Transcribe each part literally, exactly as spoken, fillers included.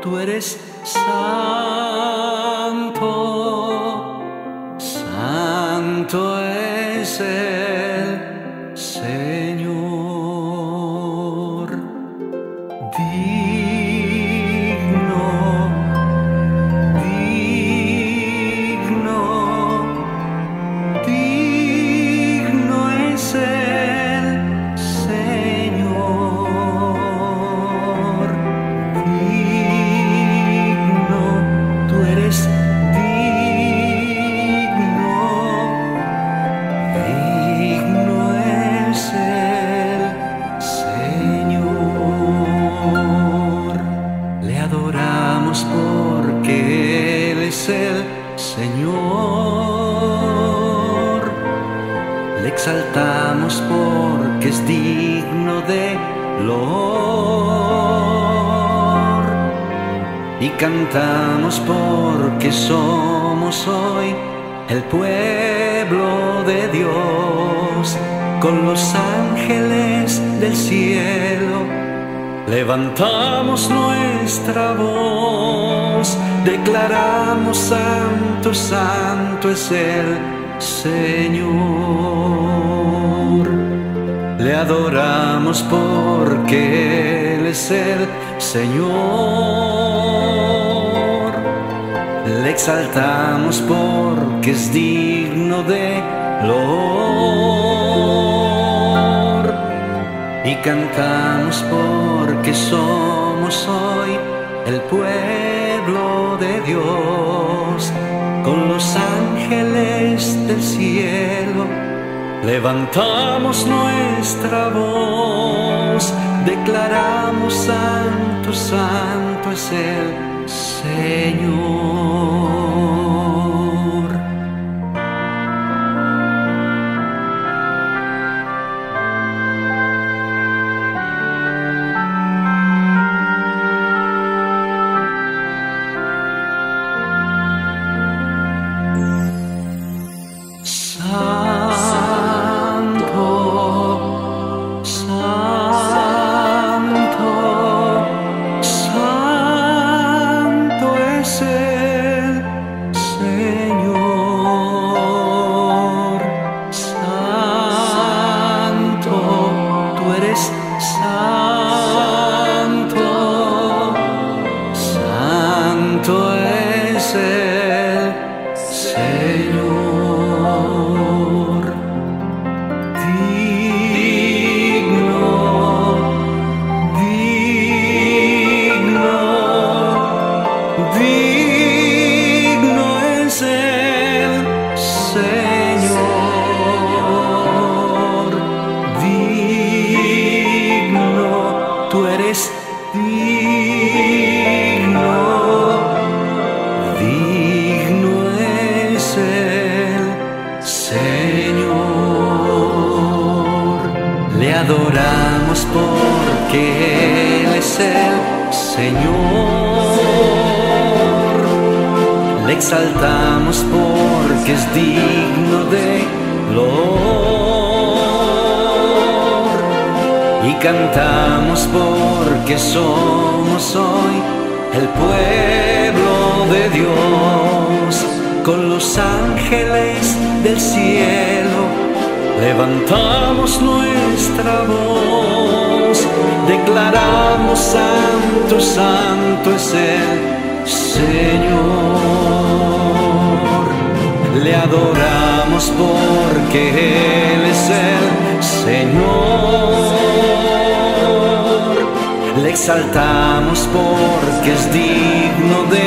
tú eres santo, santo es el Señor, digno, digno, digno es el Señor, digno, tú eres digno, digno es el Señor. Le adoramos porque Él es el Señor. Le exaltamos porque es digno de loor. Y cantamos porque somos hoy el pueblo de Dios. Con los ángeles del cielo levantamos nuestra voz, declaramos santo, santo es el Señor. Le adoramos porque Él es el Señor. Le exaltamos porque es digno de loor. Y cantamos porque somos hoy el pueblo de Dios. Con los ángeles del cielo levantamos nuestra voz, declaramos santo, santo es el Señor. Santo es el Señor, digno, digno, digno es el Señor, digno, tú eres digno. Digno es el Señor. Le adoramos porque Él es el Señor. Le exaltamos porque es digno de loor. Y cantamos porque somos hoy el pueblo de Dios. Con los ángeles del cielo levantamos nuestra voz, declaramos santo, santo es el Señor. Le adoramos porque Él es el Señor. Le exaltamos porque es digno de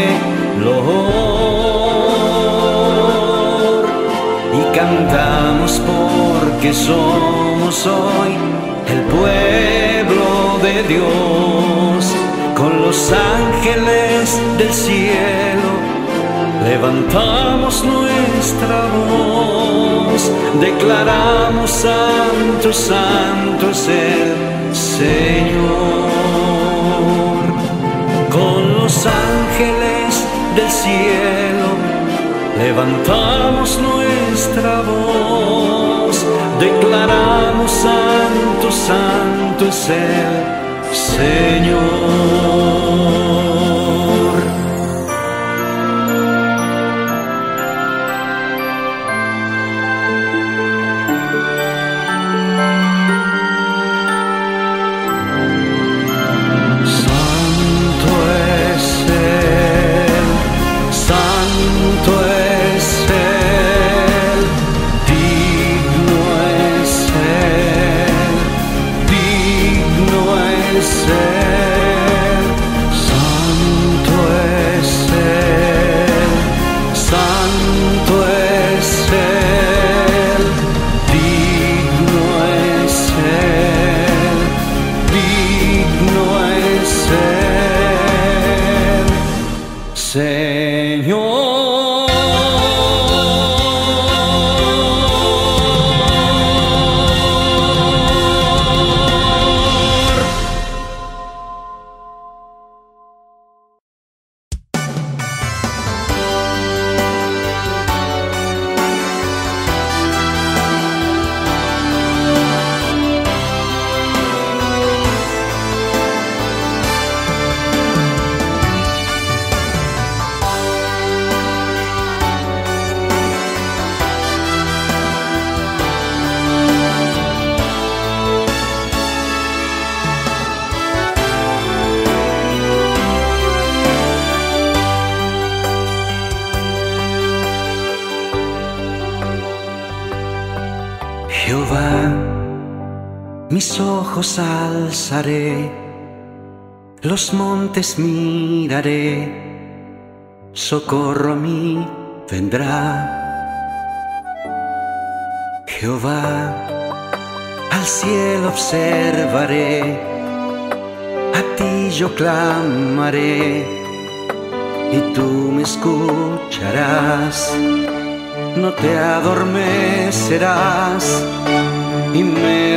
loor. Y cantamos porque somos hoy el pueblo de Dios. Con los ángeles del cielo levantamos nuestra voz, declaramos santo, santo es el Señor. Con los ángeles del cielo levantamos nuestra voz, declaramos santo, santo es el Señor. mis ojos alzaré, los montes miraré, socorro a mí vendrá. Jehová, al cielo observaré, a ti yo clamaré, y tú me escucharás. No te adormecerás y me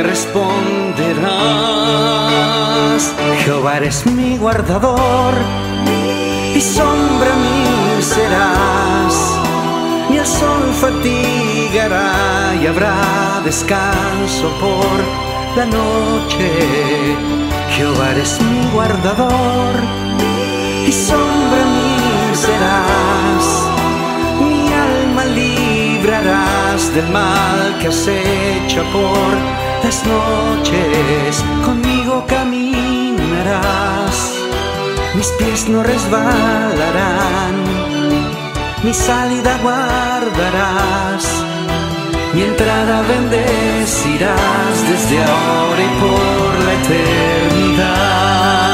responderás. Jehová, eres mi guardador, y sombra mí serás. Ni el sol fatigará y habrá descanso por la noche. Jehová, eres mi guardador, y sombra mí serás. Mi alma librarás del mal que acecha por las noches. Conmigo caminarás, mis pies no resbalarán, mi salida guardarás, mi entrada bendecirás desde ahora y por la eternidad.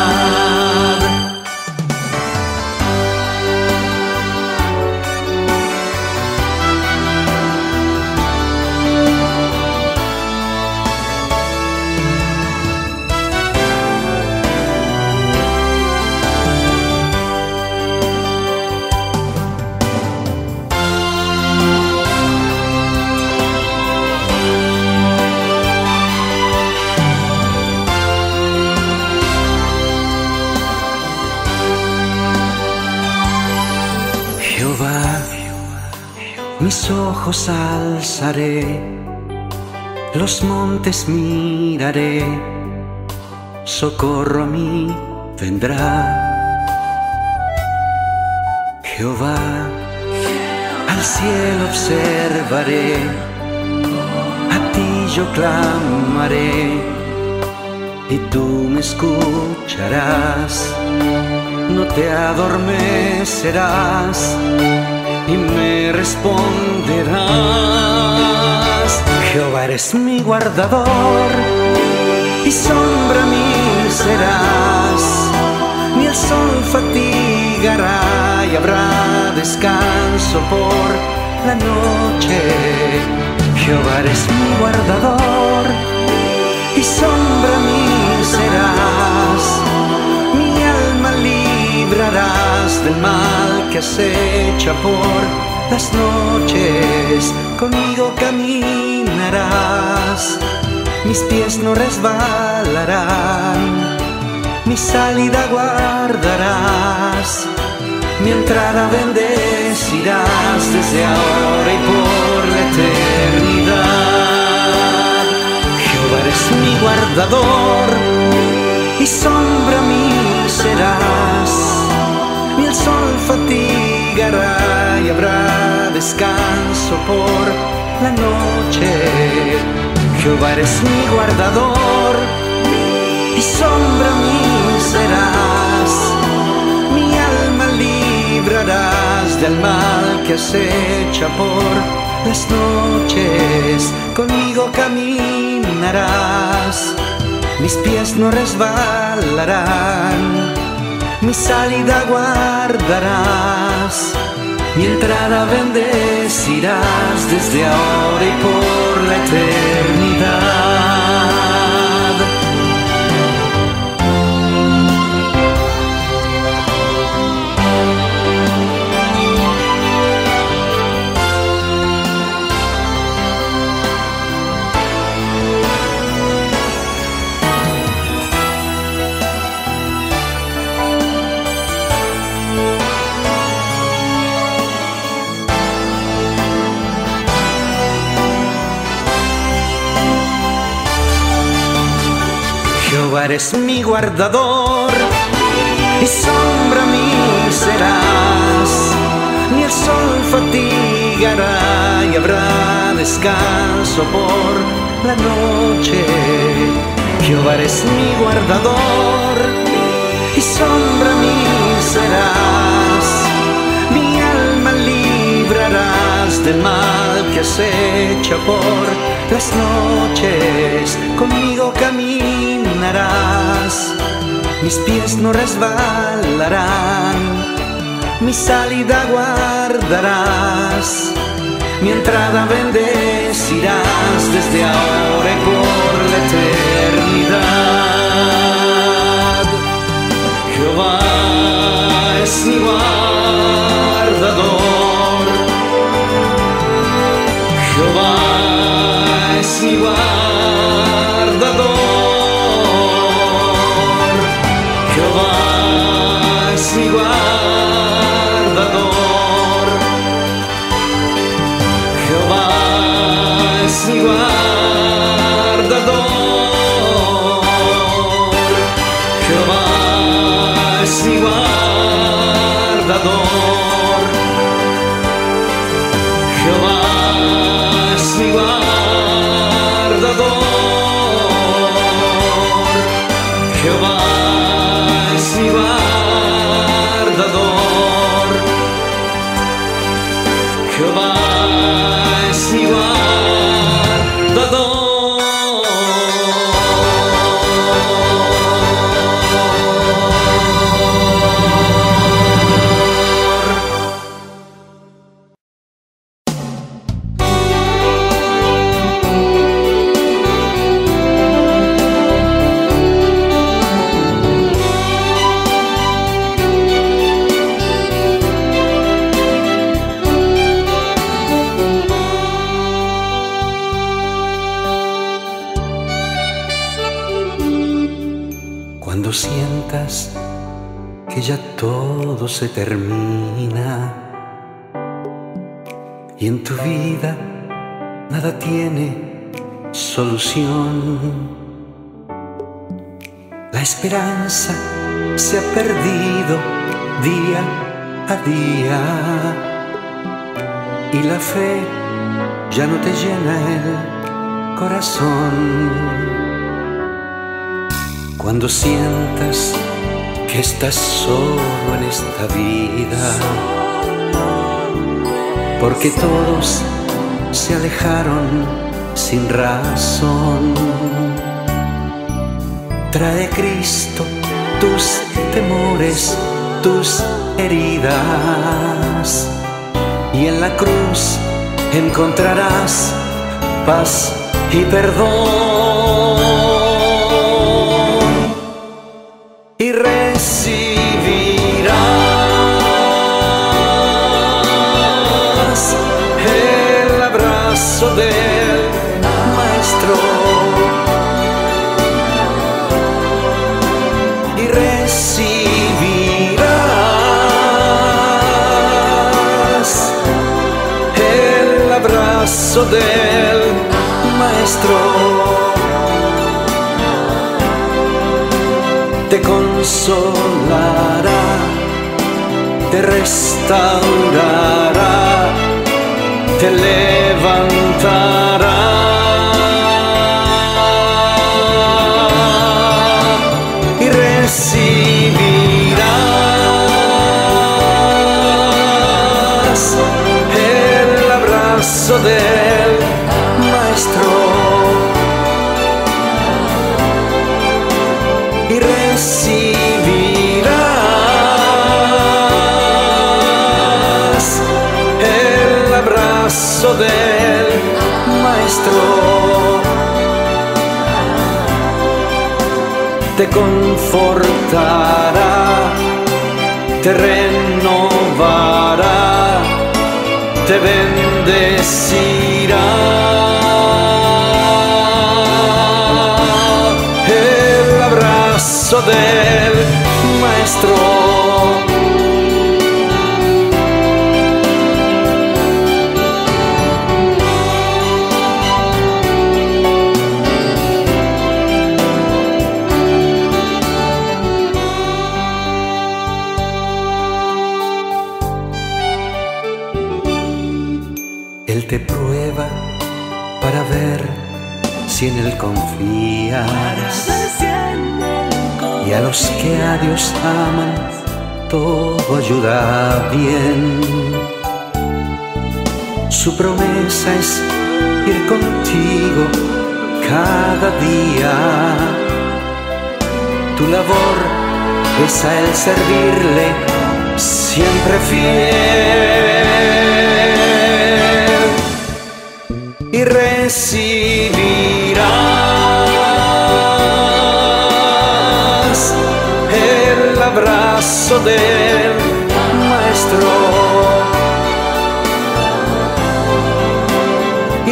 Mis ojos alzaré, los montes miraré, socorro a mí vendrá. Jehová, al cielo observaré, a ti yo clamaré, y tú me escucharás. No te adormecerás y me responderás. Jehová, eres mi guardador, y sombra mí serás. Ni el sol fatigará y habrá descanso por la noche. Jehová, eres mi guardador, y sombra mí serás. Mi alma librarás del mal que acecha por las noches. Conmigo caminarás, mis pies no resbalarán, mi salida guardarás, mi entrada bendecirás desde ahora y por la eternidad. Jehová, eres mi guardador, y sombra mí serás. Ni el sol fatigará y habrá descanso por la noche. Jehová, eres mi guardador, y sombra mí serás. Mi alma librarás del mal que acecha por las noches. Conmigo caminarás, mis pies no resbalarán, mi salida guardarás, mi entrada bendecirás desde ahora y por la eternidad. Jehová, eres mi guardador, y sombra mí serás. Ni el sol fatigará y habrá descanso por la noche. Jehová, eres mi guardador, y sombra mí serás. Mi alma librarás del mal que acecha por las noches conmigo caminarás, mis pies no resbalarán, mi salida guardarás, mi entrada bendecirás desde ahora y por la eternidad. Jehová es mi guardador, Jehová es mi guardador, Jehová es mi guardador, Jehová es mi guardador, Jehová es mi guardador, Jehová es mi guardador, Jehová es mi guardador, Jehová es mi guardador. Cuando sientas que ya todo se termina y en tu vida nada tiene solución, la esperanza se ha perdido día a día y la fe ya no te llena el corazón. Cuando sientas que estás solo en esta vida, porque todos se alejaron sin razón, trae Cristo tus temores, tus heridas, y en la cruz encontrarás paz y perdón. Y recibirás el abrazo del Maestro. Y recibirás el abrazo del Maestro. Te consolará, te restaurará, te levantará. Y recibirás el abrazo del Maestro. Y recibirás el abrazo del Maestro. Te confortará, te renovará, te bendecirá. El abrazo del Maestro. Él te prueba para ver si en Él confías. Y a los que a Dios aman, todo ayuda bien. Su promesa es ir contigo cada día. Tu labor es a Él servirle siempre fiel, y recibirás el abrazo del Maestro, y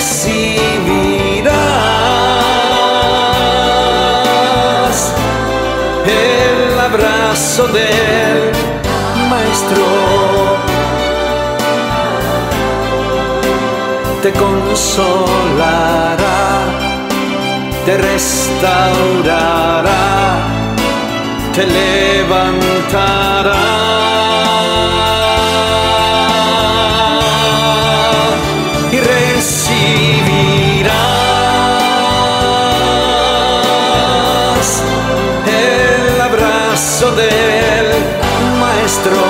recibirás el abrazo del Maestro. Te consolará, te restaurará, te levantará. Y recibirás el abrazo del Maestro,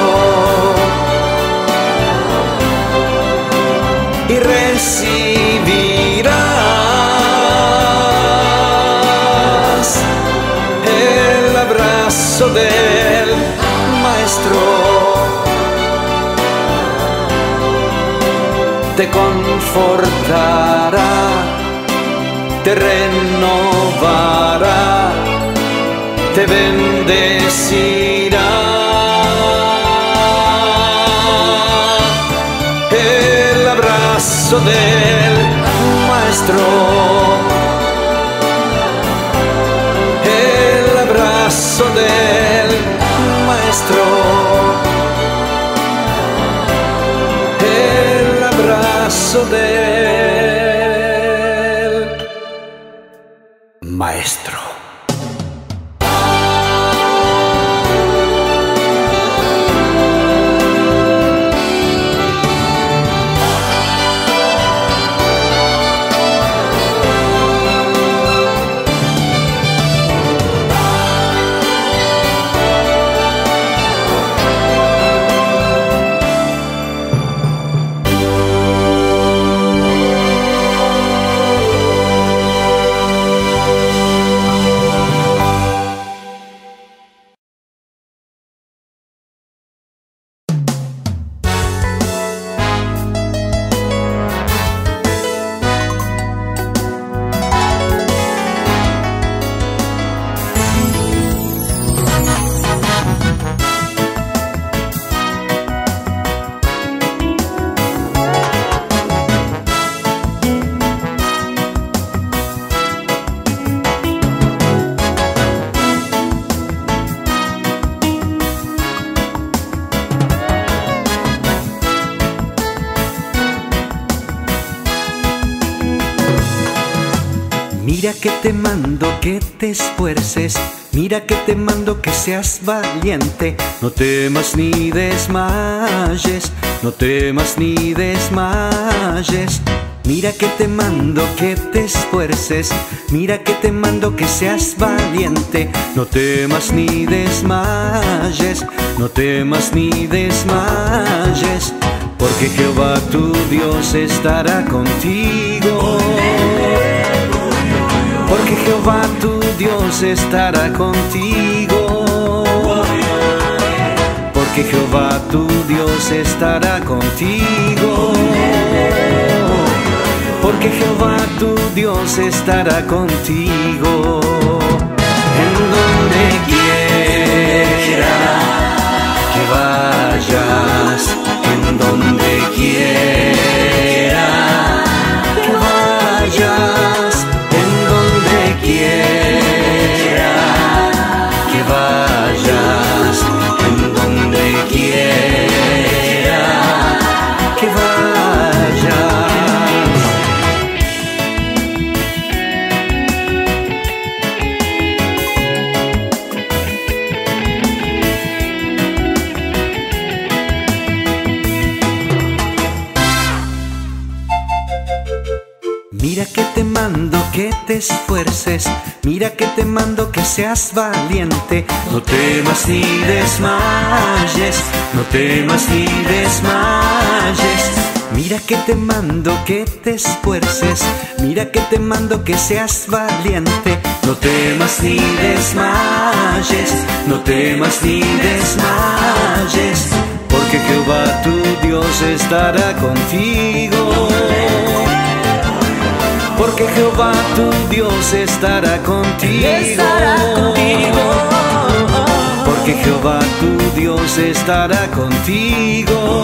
y recibirás el abrazo del Maestro. Te confortará, te renovará, te bendecirá. El abrazo del Maestro, el abrazo del Maestro, el abrazo del Maestro. Mira que te mando que te esfuerces, mira que te mando que seas valiente. No temas ni desmayes, no temas ni desmayes. Mira que te mando que te esfuerces, mira que te mando que seas valiente. No temas ni desmayes, no temas ni desmayes, porque Jehová tu Dios estará contigo. Porque Jehová tu Dios estará contigo. Porque Jehová tu Dios estará contigo. Porque Jehová tu Dios estará contigo. En donde quiera que vayas, en donde quiera que vayas, quiera que vayas, en donde quiera que vayas. Mira que te mando que te esfuerces, mira que te mando que seas valiente. No temas ni desmayes, no temas ni desmayes. mira que te mando que te esfuerces, mira que te mando que seas valiente. No temas ni desmayes, no temas ni desmayes, porque Jehová tu Dios estará contigo. Porque Jehová tu Dios estará contigo. Estará contigo. Porque Jehová tu Dios estará contigo.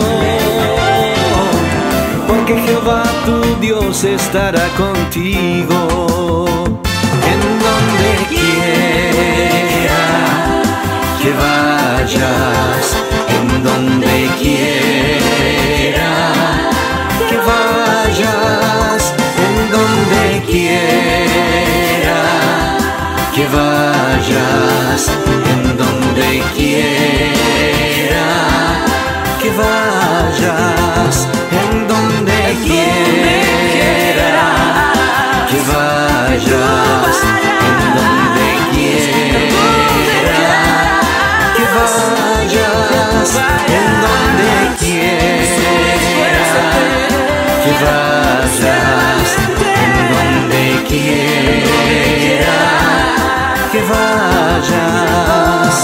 Porque Jehová tu Dios estará contigo. En donde quiera que vayas, en donde quiera que vayas, en donde quiera que vayas, en donde quiera que vayas, en donde quiera que vayas, en donde quiera que vayas, en donde quiera que vayas, en donde quiera que vayas.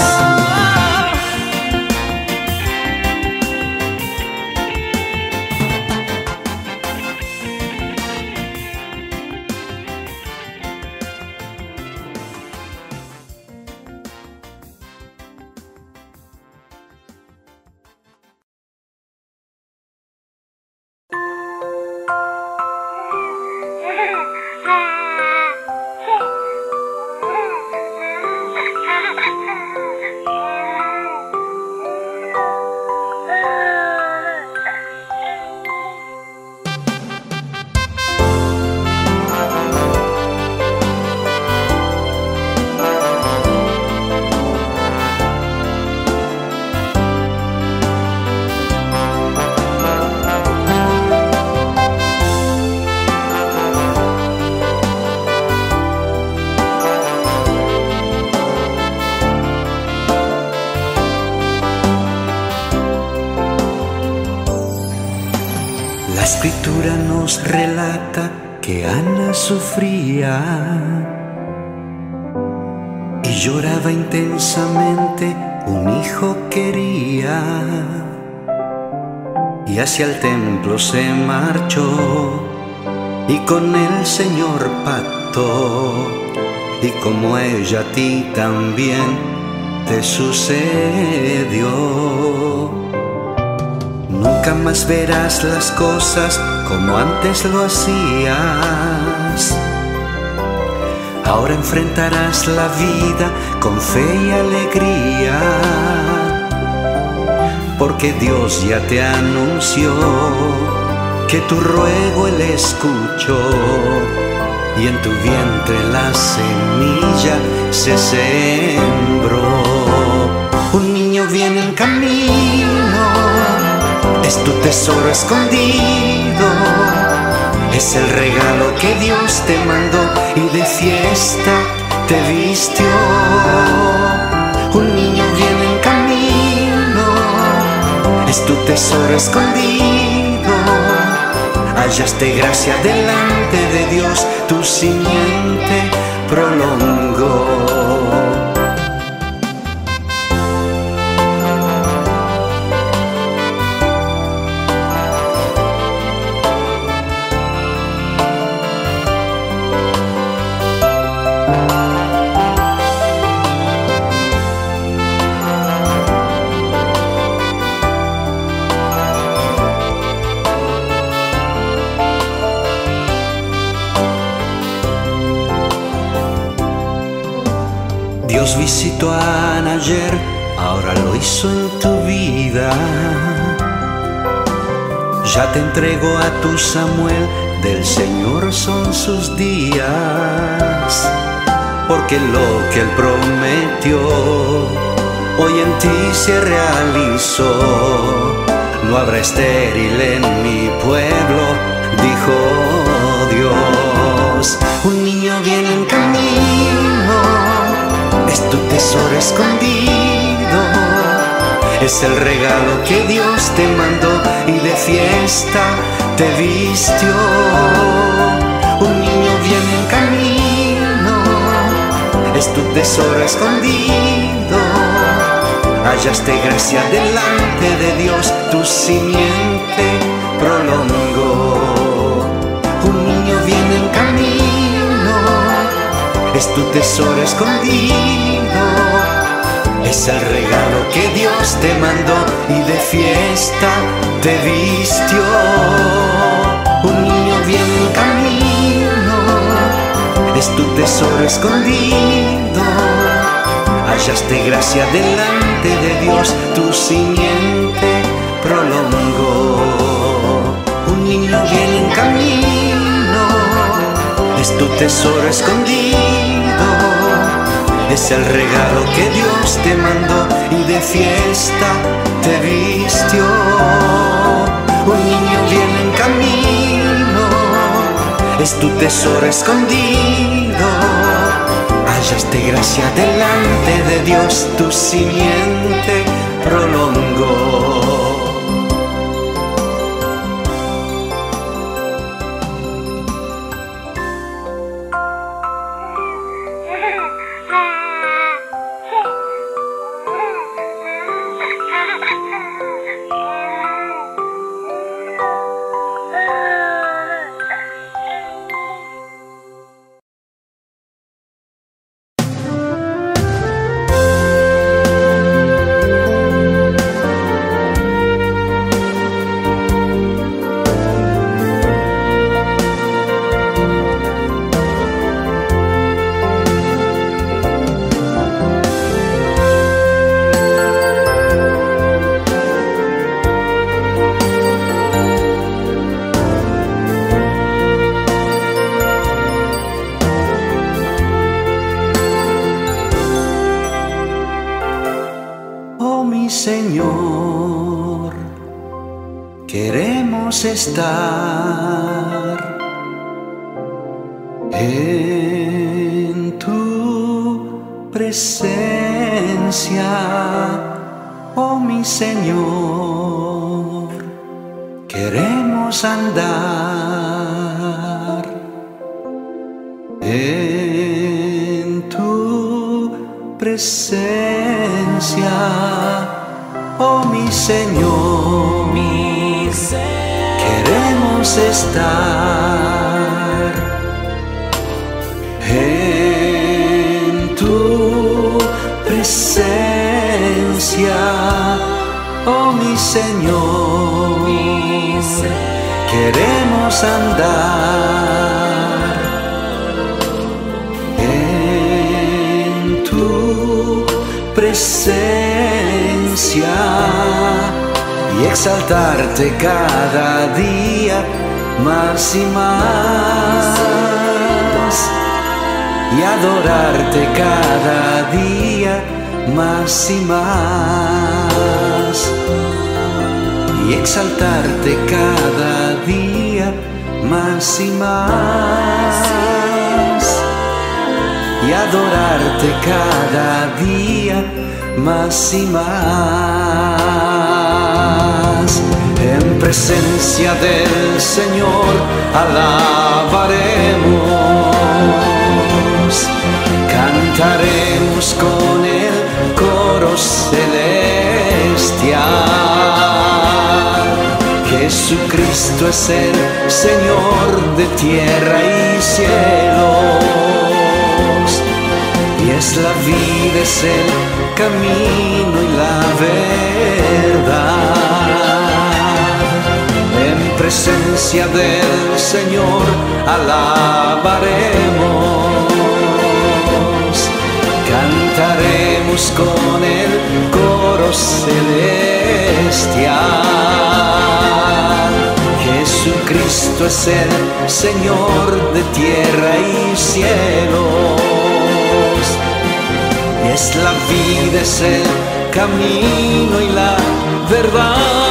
La escritura nos relata que Ana sufría y lloraba intensamente, un hijo quería, y hacia el templo se marchó y con el Señor pactó, y como ella a ti también te sucedió. Nunca más verás las cosas como antes lo hacías. Ahora enfrentarás la vida con fe y alegría, porque Dios ya te anunció que tu ruego Él escuchó, y en tu vientre la semilla se sembró. Un niño viene en camino, es tu tesoro escondido, es el regalo que Dios te mandó y de fiesta te vistió. Un niño viene en camino, es tu tesoro escondido, hallaste gracia delante de Dios, tu simiente prolongó. Dios visitó a Ana ayer, ahora lo hizo en tu vida. Ya te entregó a tu Samuel, del Señor son sus días. Porque lo que Él prometió, hoy en ti se realizó. No habrá estéril en mi pueblo, dijo Dios. Un niño viene en camino, es tu tesoro escondido, Es el regalo que Dios te mandó y de fiesta te vistió. Un niño viene en camino, es tu tesoro escondido. Hallaste gracia delante de Dios, tu simiente prolongó. Un niño viene en camino, es tu tesoro escondido. Es el regalo que Dios te mandó y de fiesta te vistió. Un niño viene en camino, es tu tesoro escondido. Hallaste gracia delante de Dios, tu simiente prolongó. Un niño viene en camino, es tu tesoro escondido. Es el regalo que Dios te mandó y de fiesta te vistió. Un niño viene en camino, es tu tesoro escondido. Hallaste gracia delante de Dios, tu simiente prolongó. Señor, queremos estar en tu presencia, oh mi Señor, queremos andar en tu presencia, oh mi Señor, mi Señor, queremos estar en tu presencia, oh mi Señor, mi Señor, queremos andar en tu presencia y exaltarte cada día más y más y adorarte cada día más y más y exaltarte cada día más y más y adorarte cada día más y más. En presencia del Señor alabaremos, cantaremos con el coro celestial. Jesucristo es el Señor de tierra y cielos, y es la vida, es el camino y la verdad. En presencia del Señor alabaremos, cantaremos con el coro celestial. Jesucristo es el Señor de tierra y cielos, y es la vida, es el camino y la verdad.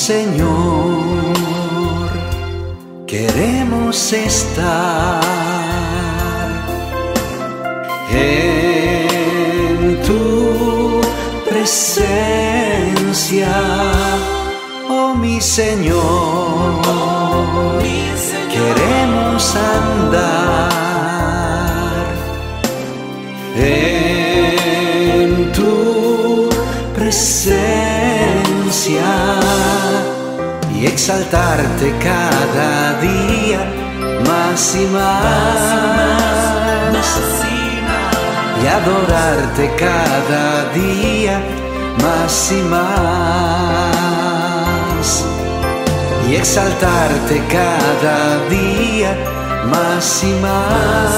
Señor, queremos estar en tu presencia, oh mi Señor, oh, mi Señor. Queremos andar en tu presencia y exaltarte cada día más y más, más y más, y adorarte cada día más y más, y exaltarte cada día más y más,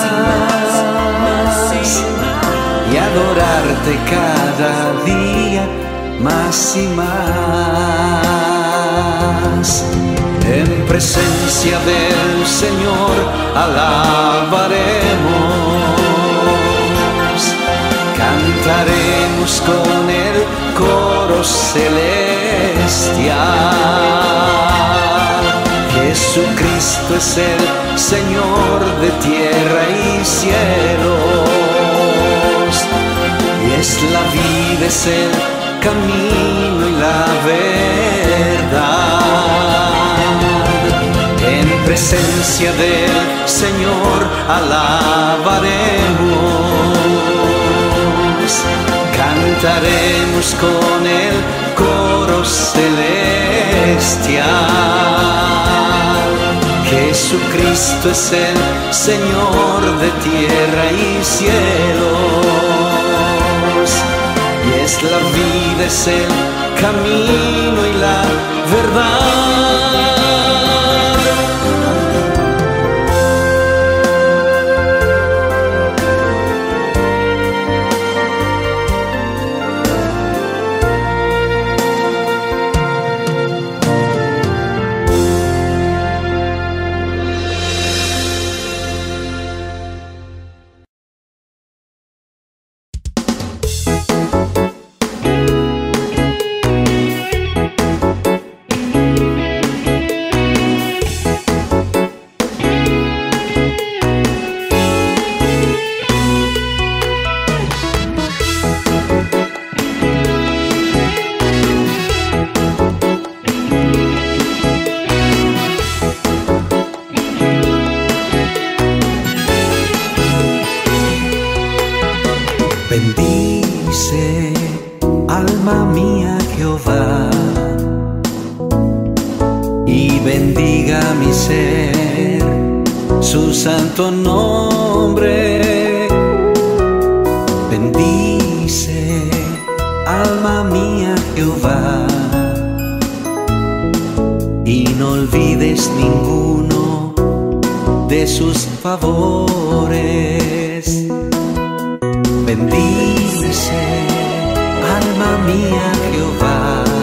y adorarte cada día más y más. En presencia del Señor alabaremos, cantaremos con el coro celestial. Jesucristo es el Señor de tierra y cielos, y es la vida, es el camino y la verdad. En presencia del Señor alabaremos, cantaremos con el coro celestial. Jesucristo es el Señor de tierra y cielos, y es la vida, es el camino y la verdad. Bendice, alma mía, Jehová, y bendiga mi ser su santo nombre. Bendice, alma mía, Jehová, y no olvides ninguno de sus favores. Bendice, alma mía, Jehová,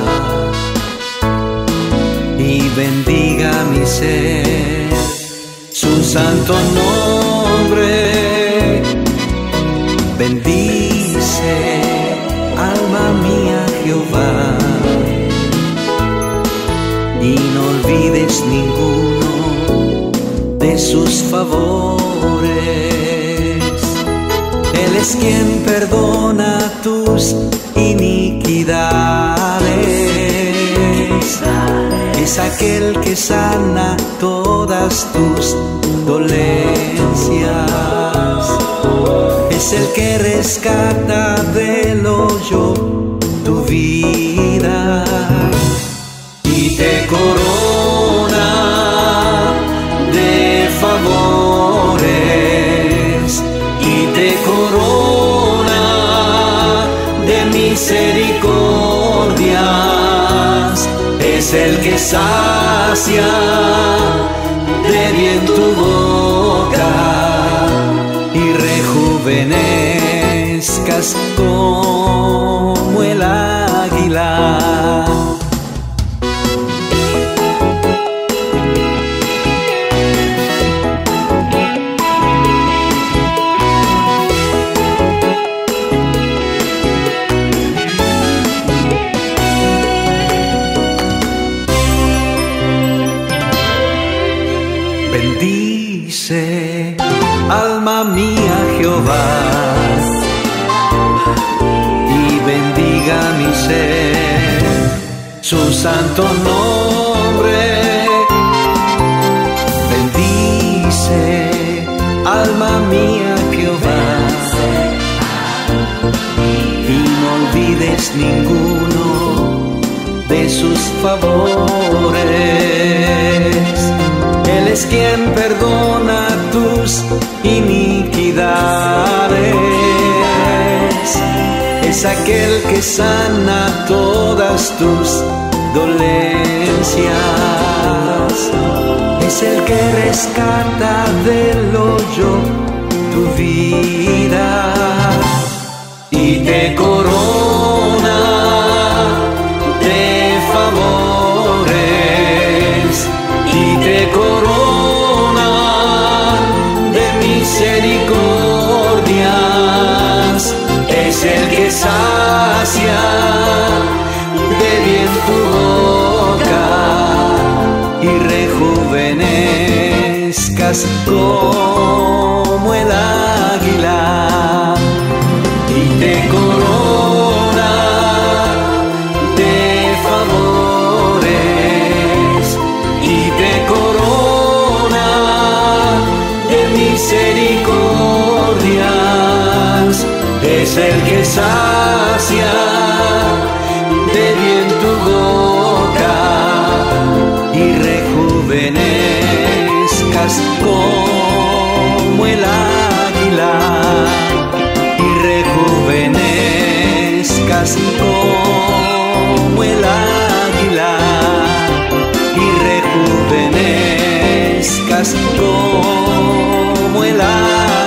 y bendiga mi ser su santo nombre. Bendice, alma mía, Jehová, y no olvides ninguno de sus favores. Él es quien perdona tus iniquidades, es aquel que sana todas tus dolencias, es el que rescata del hoyo tu vida y te corona de favores, y te corona de misericordias. Es el que sacia de bien tu boca y rejuvenezcas como el águila. alma mía Jehová, y bendiga mi ser su santo nombre. Bendice, alma mía Jehová, y no olvides ninguno de sus favores. Él es quien perdona tus iniquidades, es aquel que sana todas tus dolencias, es el que rescata del hoyo tu vida y te corona de favores, y te corona de misericordias. Es el que sacia de bien tu boca y rejuvenezcas como el águila, y te corona de favores, y te corona de misericordias. Es el que sacia de bien tu boca y rejuvenezcas como el águila, y rejuvenezcas como el águila, y rejuvenezcas como el águila.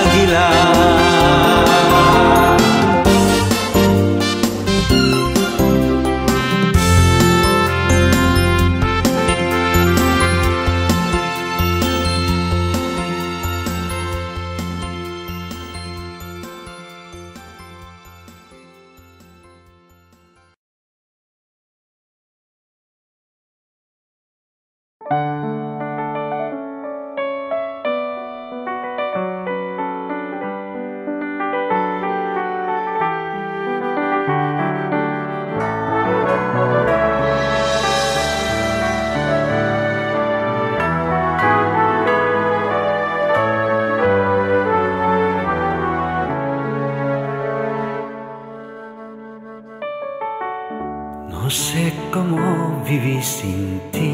No sé cómo viví sin ti,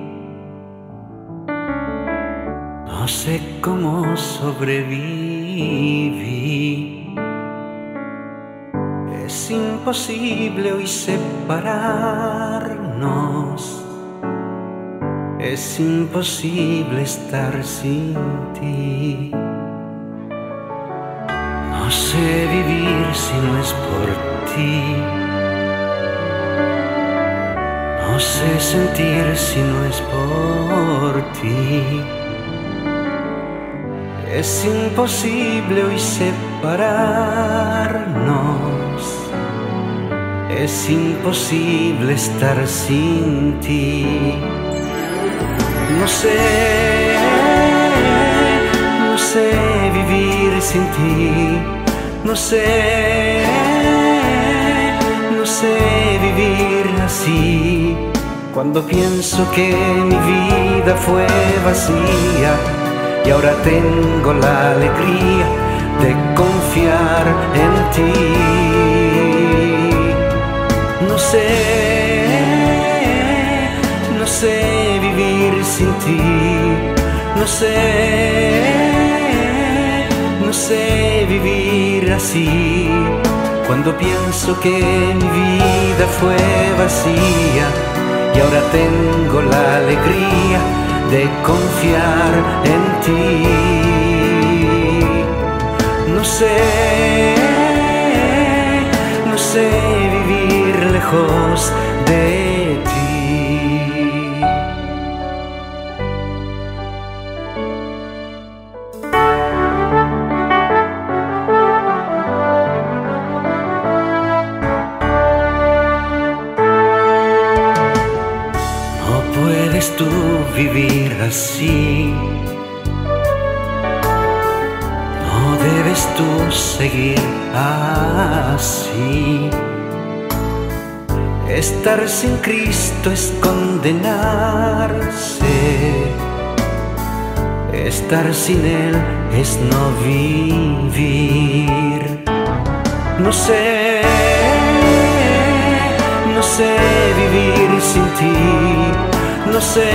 no sé cómo sobreviví. Es imposible hoy separarnos, es imposible estar sin ti. No sé vivir si no es por ti, no sé sentir si no es por ti. Es imposible hoy separarnos, es imposible estar sin ti. No sé, no sé vivir sin ti, no sé, no sé vivir así. Cuando pienso que mi vida fue vacía y ahora tengo la alegría de confiar en ti. No sé, no sé vivir sin ti, no sé, no sé vivir así. Cuando pienso que mi vida fue vacía y ahora tengo la alegría de confiar en ti. No sé, no sé vivir lejos de ti. Tú vivir así, no puedes tú seguir así? Estar sin Cristo es condenarse, estar sin Él es no vivir. No sé, no sé vivir sin ti, no sé,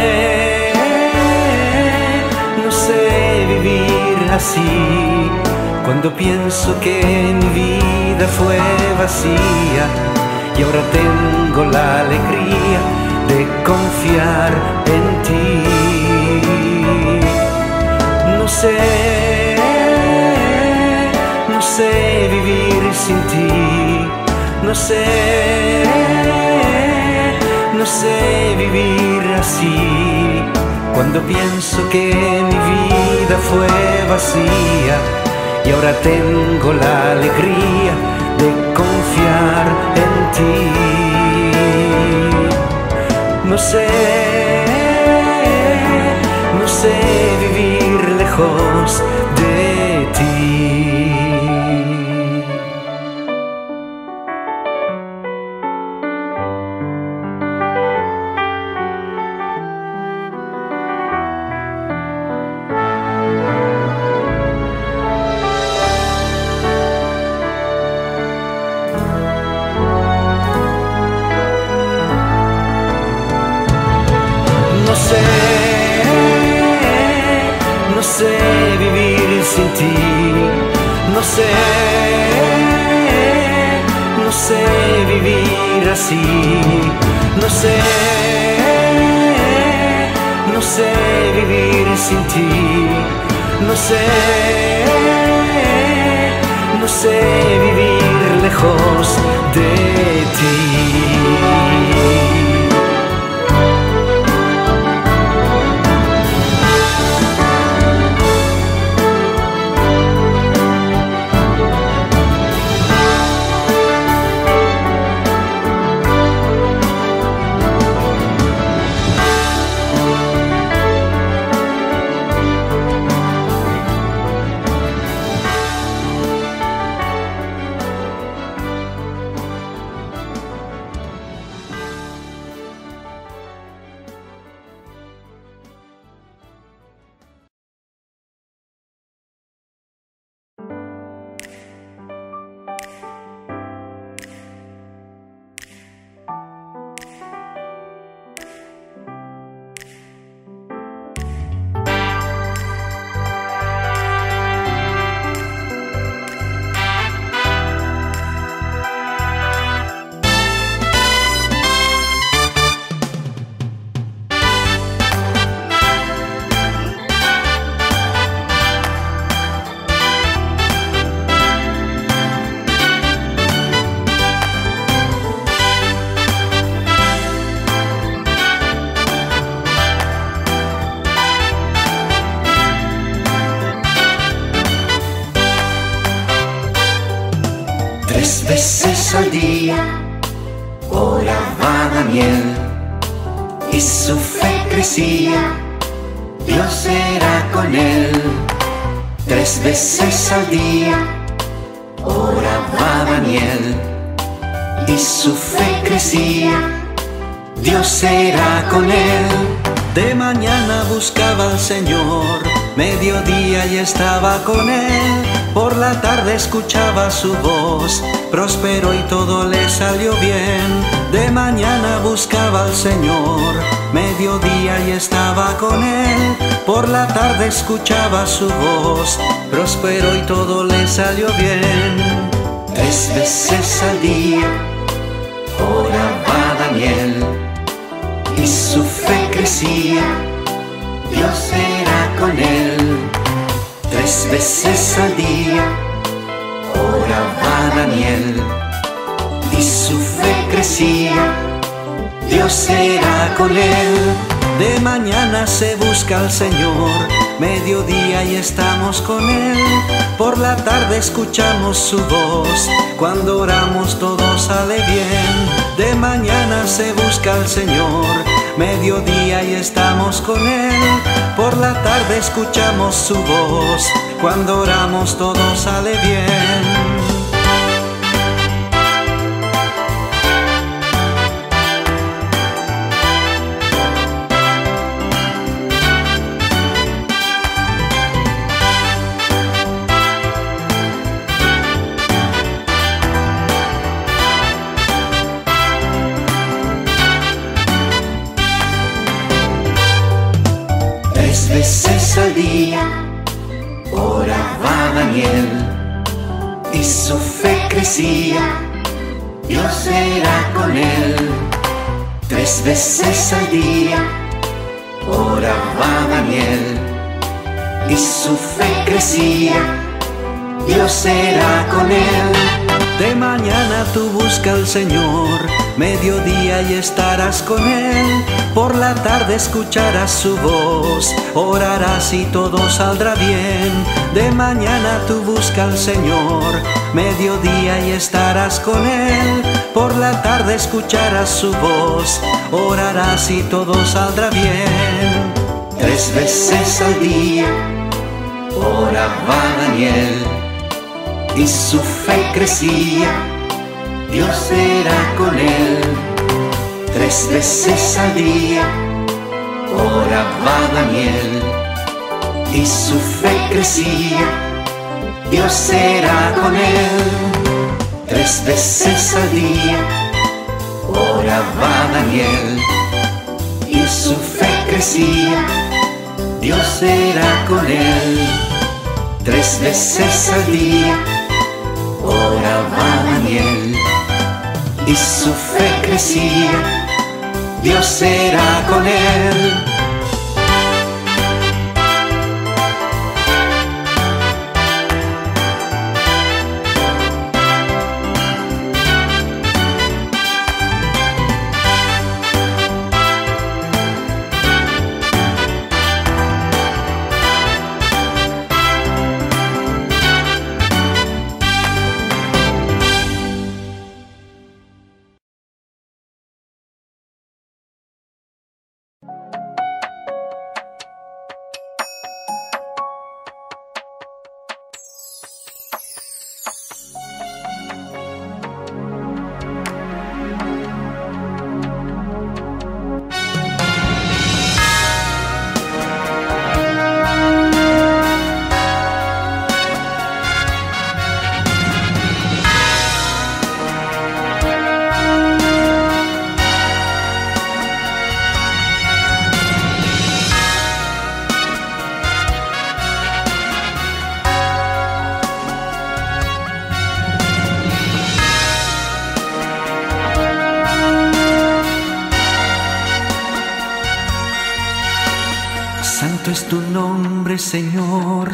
no sé vivir así. Cuando pienso que mi vida fue vacía y ahora tengo la alegría de confiar en ti. No sé, no sé vivir sin ti, no sé, no sé vivir así. Cuando pienso que mi vida fue vacía y ahora tengo la alegría de confiar en ti. No sé, no sé vivir lejos de ti. No sé, no sé vivir sin ti, no sé, no sé vivir así, no sé, no sé vivir sin ti, no sé, no sé vivir lejos de ti. Tres veces al día oraba Daniel y su fe crecía, Dios era con él. Tres veces al día oraba Daniel y su fe crecía, Dios era con él. De mañana buscaba al Señor, mediodía y estaba con él. Por la tarde escuchaba su voz, prosperó y todo le salió bien. De mañana buscaba al Señor, mediodía y estaba con él. Por la tarde escuchaba su voz, prosperó y todo le salió bien. Tres veces al día oraba Daniel y su fe crecía, Dios era con él. Tres veces al día oraba Daniel y su fe crecía, Dios era con él. De mañana se busca al Señor, mediodía y estamos con Él. Por la tarde escuchamos su voz, cuando oramos todo sale bien. De mañana se busca al Señor, mediodía y estamos con Él. Por la tarde escuchamos su voz, cuando oramos todo sale bien. Tres veces al día oraba Daniel y su fe crecía, Dios era con él. Tres veces al día oraba Daniel y su fe crecía, Dios era con él. De mañana tú busca al Señor, mediodía y estarás con Él. Por la tarde escucharás su voz, orarás y todo saldrá bien. De mañana tú busca al Señor, mediodía y estarás con Él. Por la tarde escucharás su voz, orarás y todo saldrá bien. Tres veces al día oraba Daniel y su fe crecía, Dios era con él. Tres veces al día oraba Daniel y su fe crecía, Dios era con él. Tres veces al día oraba Daniel y su fe crecía, Dios era con él. Tres veces al día oraba Daniel y su fe crecía, Dios era con él. Santo es tu nombre, Señor,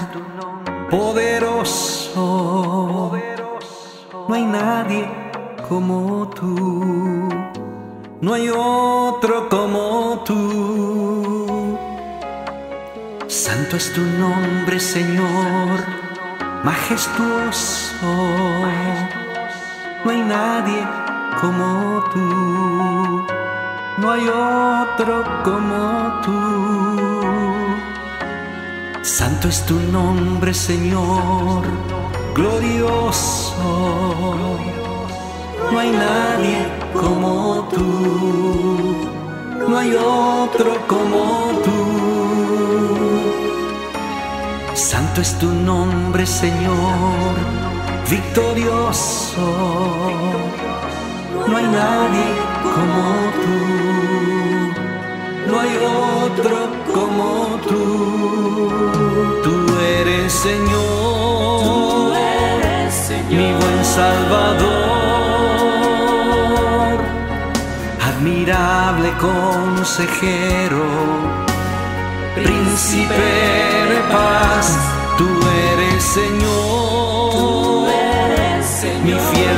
poderoso. No hay nadie como tú, no hay otro como tú. Santo es tu nombre, Señor, majestuoso. No hay nadie como tú, no hay otro como tú. Santo es tu nombre, Señor, glorioso. No hay nadie como tú, no hay otro como tú. Santo es tu nombre, Señor, victorioso. No hay nadie como tú, no hay otro como tú. Tú eres Señor, Tú eres, Señor, mi buen Salvador, admirable consejero, príncipe de paz. Tú eres Señor, Tú eres, Señor, mi fiel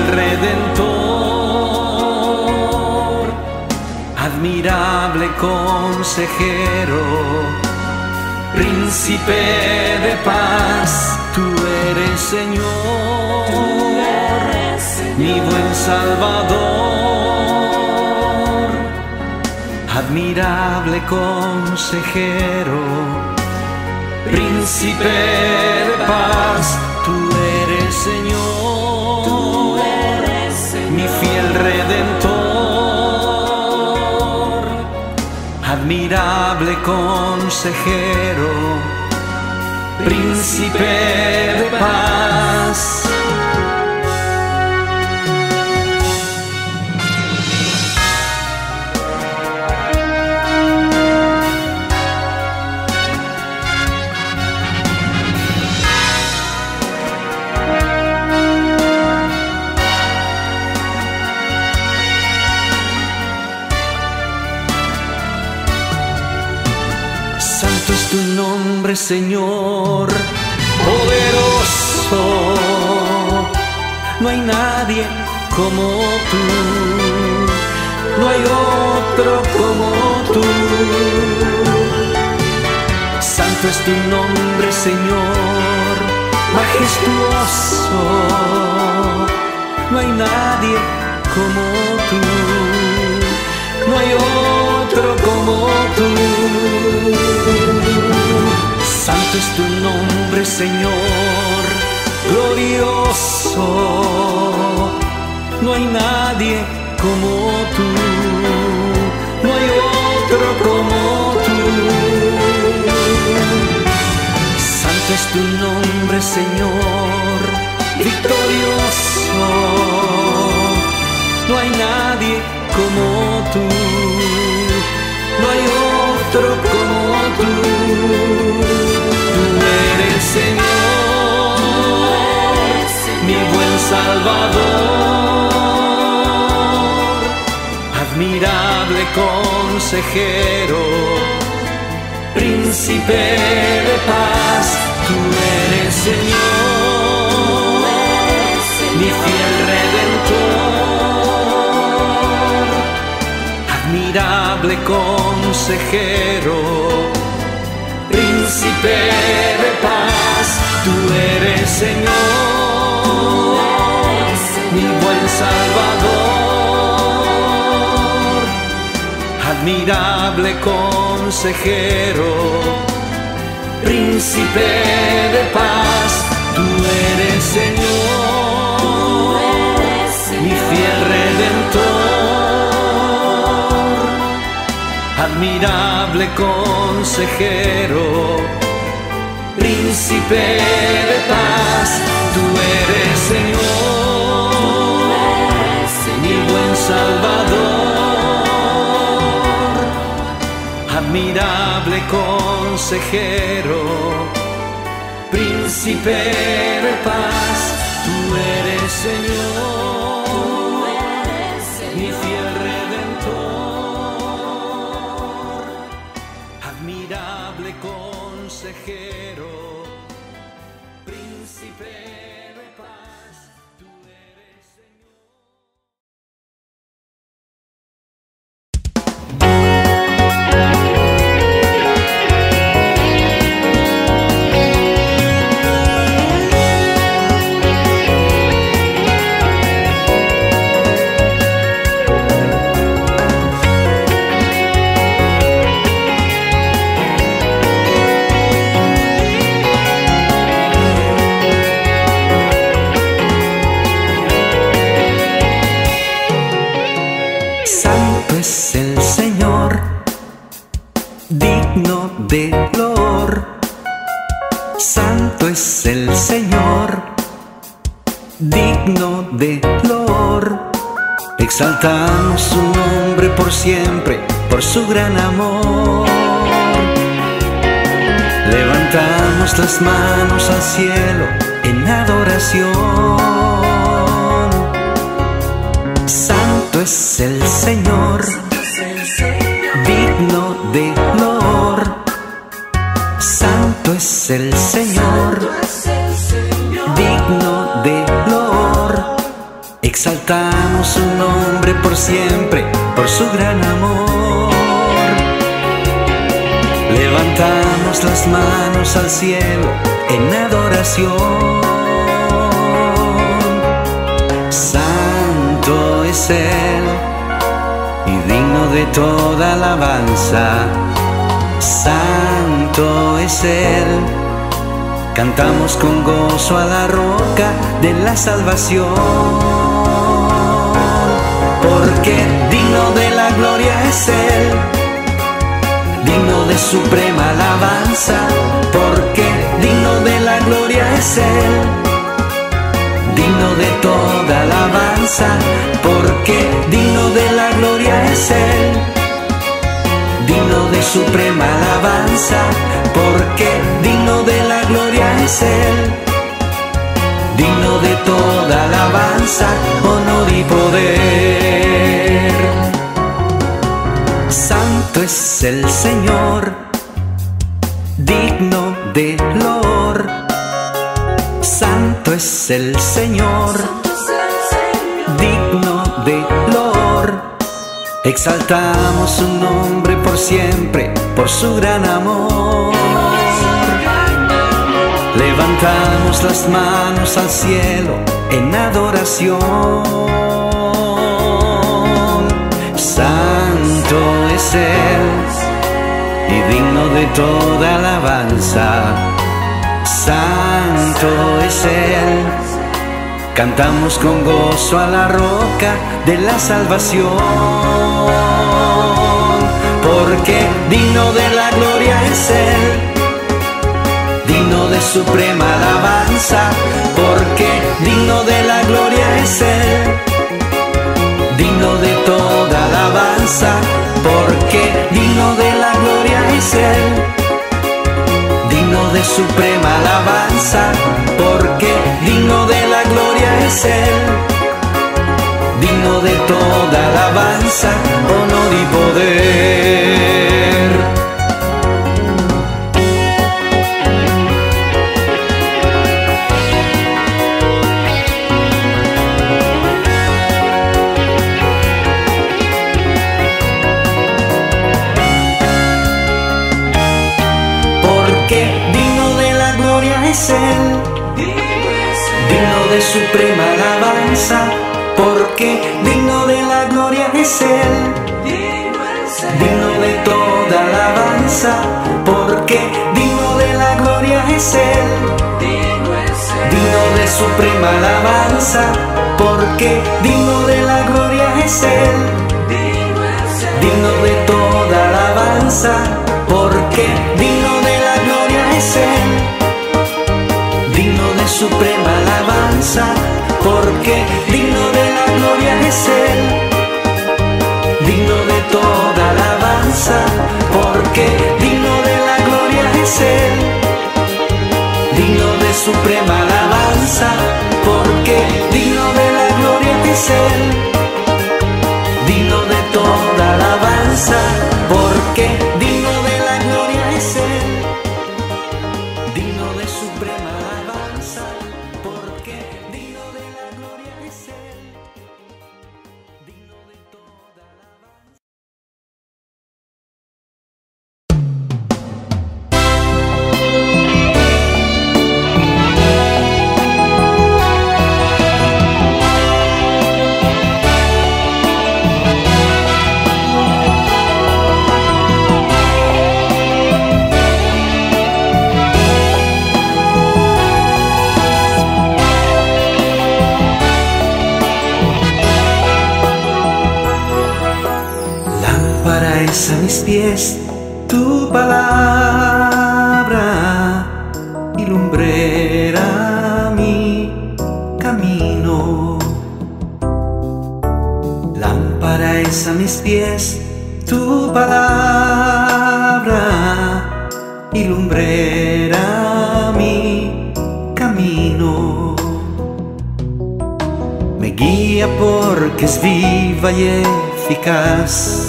redentor, admirable consejero, Príncipe de paz, tú eres Señor, tú eres, Señor, mi buen Salvador, admirable consejero. Príncipe de paz, tú eres Señor, tú eres, Señor, mi fiel Redentor, admirable consejero. Príncipe de paz. Santo es tu nombre, Señor, poderoso. No hay nadie como tú, no hay otro como tú. Santo es tu nombre, Señor, majestuoso. No hay nadie como tú, no hay otro como tú. Santo es tu nombre, Señor, glorioso. No hay nadie como tú, no hay otro como tú. Santo es tu nombre, Señor, victorioso. No hay nadie como tú, no hay otro como tú. Tú eres Señor, mi buen Salvador, admirable consejero, príncipe de paz. Tú eres Señor, mi fiel Redentor, admirable consejero, príncipe de paz. Tú eres Señor, mi buen Salvador, admirable consejero, príncipe de paz. Tú eres Señor, mi fiel Redentor, admirable consejero, príncipe de paz. Tú eres Señor, mi buen Salvador, admirable consejero, príncipe de paz. Tú eres Señor, mi fiel Redentor, admirable consejero, príncipe de paz. Tú eres Señor. Es el Señor, digno de loor. Santo es el Señor, digno de loor. Exaltamos su nombre por siempre, por su gran amor. Levantamos las manos al cielo en adoración. Santo es el Señor, digno de loor. Santo es el Señor, digno de loor. Exaltamos su nombre por siempre, por su gran amor. Levantamos Levantamos las manos al cielo en adoración. Santo es Él y digno de toda alabanza. Santo es Él. Cantamos con gozo a la roca de la salvación, porque digno de la gloria es Él, digno de suprema alabanza, porque digno de la gloria es Él, digno de toda alabanza, porque digno de la gloria es Él, digno de suprema alabanza, porque digno de la gloria es Él, digno de toda alabanza, honor y poder. Santo es el Señor, digno de loor. Santo es el Señor, digno de loor. Exaltamos su nombre por siempre, por su gran amor. Levantamos las manos al cielo en adoración. Santo es Él y digno de toda alabanza. Santo es Él. Cantamos con gozo a la roca de la salvación, porque digno de la gloria es Él, digno de suprema alabanza, porque digno de la gloria es Él, digno de toda alabanza, porque digno de la gloria es Él, digno de suprema alabanza, porque digno de la gloria es Él, digno de toda alabanza, honor y poder. Porque digno de la gloria es Él, digno de suprema alabanza, porque digno de la gloria es Él, digno de toda alabanza, porque digno de la gloria es Él, digno de suprema alabanza, porque digno de la gloria es Él, digno de toda alabanza, porque digno de la gloria es Él, digno de suprema alabanza, porque digno de la gloria es Él, digno de toda alabanza, porque digno de la gloria es Él, digno de suprema alabanza, porque digno de la gloria es Él, digno de toda alabanza, porque digno de la gloria es Él, digno de suprema alabanza, porque digno de la gloria es Él, digno de toda alabanza. Lámpara es a mis pies tu palabra y lumbrera mi camino. Lámpara es a mis pies tu palabra y lumbrera mi camino. Me guía porque es viva y eficaz,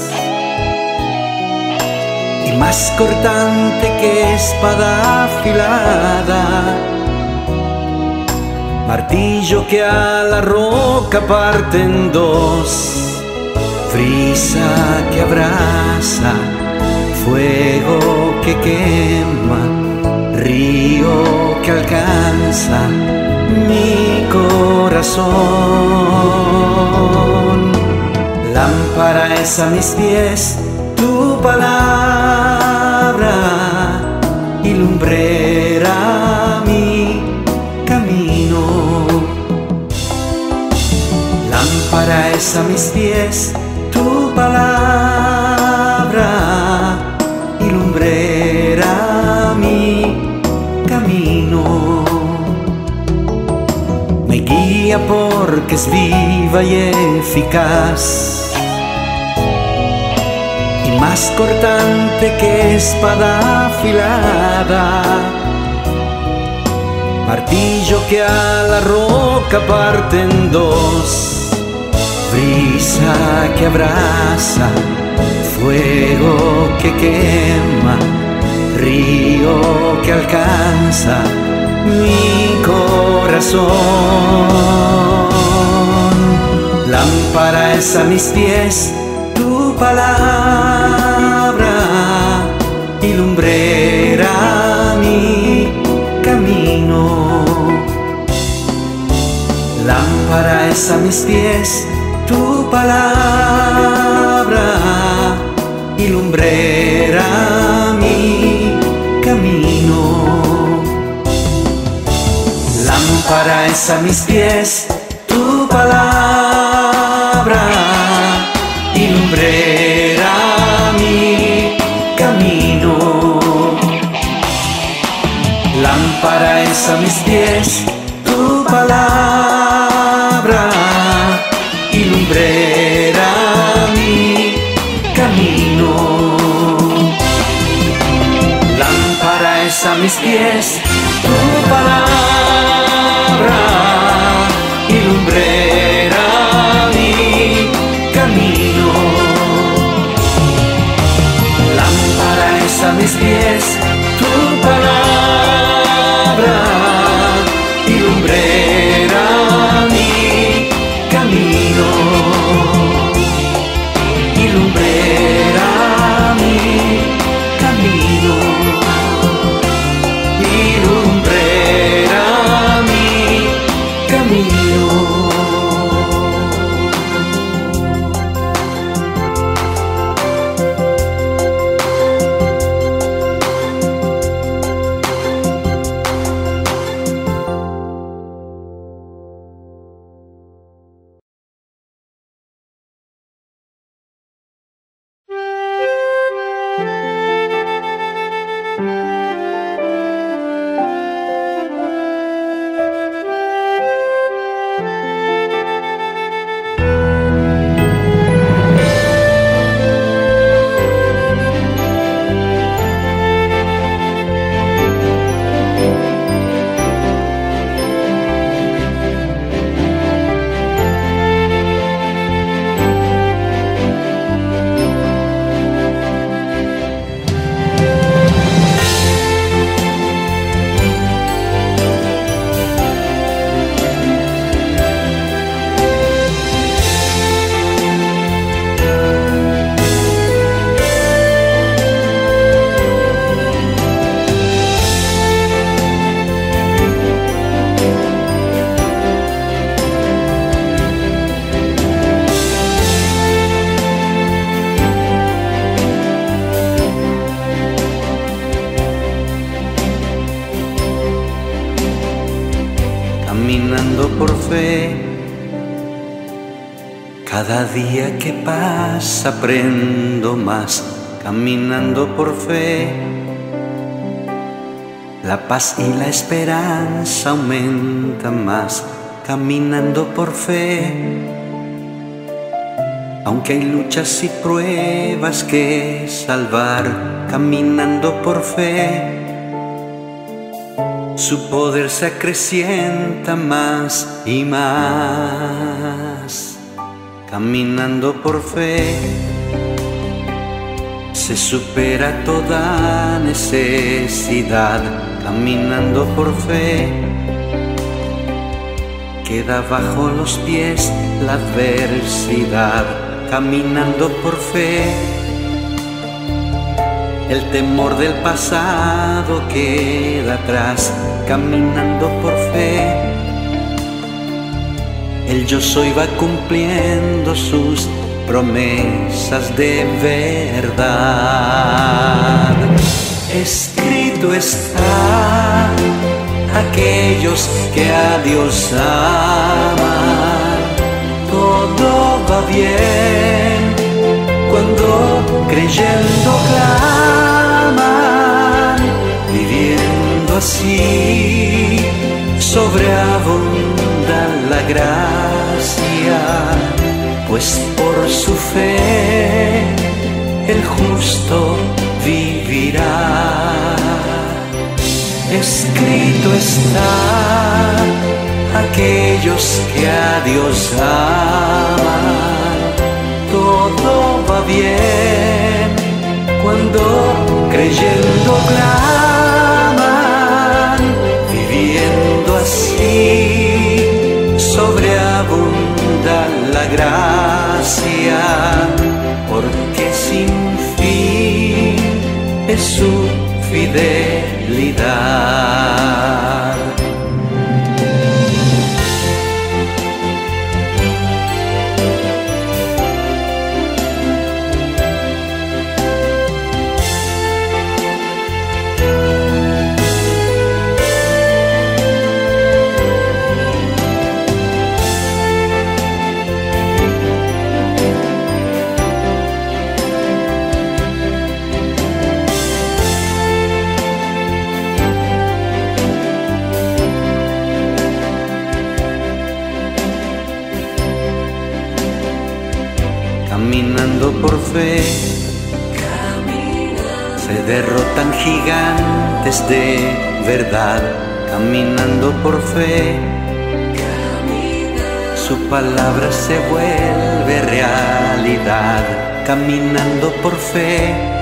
y más cortante que espada afilada, martillo que a la roca parte en dos, frisa que abraza, fuego que quema, río que alcanza mi corazón. Lámpara es a mis pies tu palabra y lumbrera mi camino. Lámpara es a mis pies tu palabra y lumbrera mi camino. Me guía porque es viva y eficaz, más cortante que espada afilada, martillo que a la roca parte en dos, brisa que abraza, fuego que quema, río que alcanza mi corazón. Lámpara es a mis pies tu palabra y lumbrera mi camino. Lámpara es a mis pies tu palabra y lumbrera mi camino. Lámpara es a mis pies tu palabra y lumbrera mi camino. Lámpara es a mis pies tu palabra y lumbrera mi camino. Lámpara es a mis pies tu palabra y lumbrera mi camino. Lámpara es a mis pies tu palabra y lumbrera mi camino. Y lumbrera mi camino. Y lumbrera mi camino. Caminando por fe, cada día que pasa aprendo más. Caminando por fe, la paz y la esperanza aumentan más. Caminando por fe, aunque hay luchas y pruebas que salvar. Caminando por fe, su poder se acrecienta más y más. Caminando por fe, se supera toda necesidad. Caminando por fe, queda bajo los pies la adversidad. Caminando por fe, El temor del pasado queda atrás, caminando por fe. El yo soy va cumpliendo sus promesas de verdad. Escrito está, aquellos que a Dios aman, todo va bien cuando creyendo claman, viviendo así sobreabunda la gracia, pues por su fe el justo vivirá. Escrito está, aquellos que a Dios aman, todo va bien cuando creyendo claman, viviendo así sobreabunda la gracia, porque sin fin es su fidelidad. Caminando por fe, se derrotan gigantes de verdad. Caminando por fe, su palabra se vuelve realidad. Caminando por fe,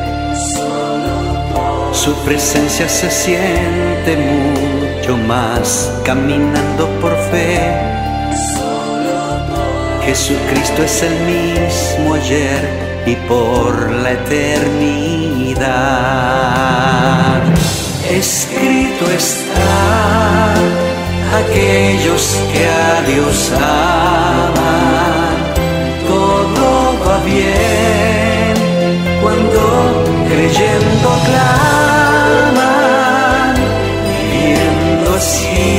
su presencia se siente mucho más. Caminando por fe, Jesucristo es el mismo ayer y por la eternidad. Escrito está, aquellos que a Dios aman, todo va bien cuando creyendo claman, viviendo así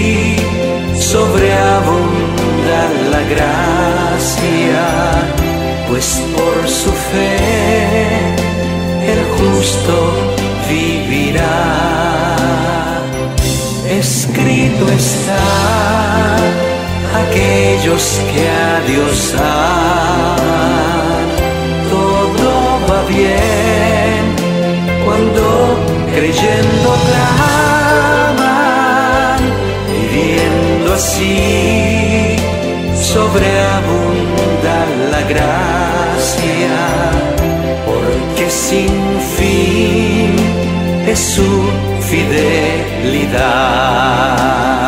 sobreabunda la gracia, pues por su fe el justo vivirá. Escrito está, aquellos que a Dios aman, todo va bien cuando creyendo claman, viviendo así sobreabunda la gracia, porque sin fin es su fidelidad.